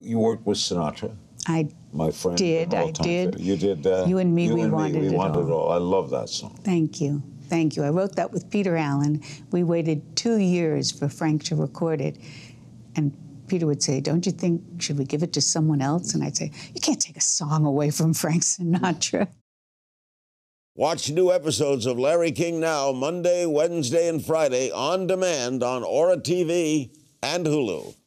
You worked with Sinatra. I My friend. did. I did. You did. You and Me, We Wanted It All. I love that song. Thank you. Thank you. I wrote that with Peter Allen. We waited 2 years for Frank to record it. And Peter would say, don't you think, should we give it to someone else? And I'd say, you can't take a song away from Frank Sinatra. Watch new episodes of Larry King Now Monday, Wednesday, and Friday on demand on Aura TV and Hulu.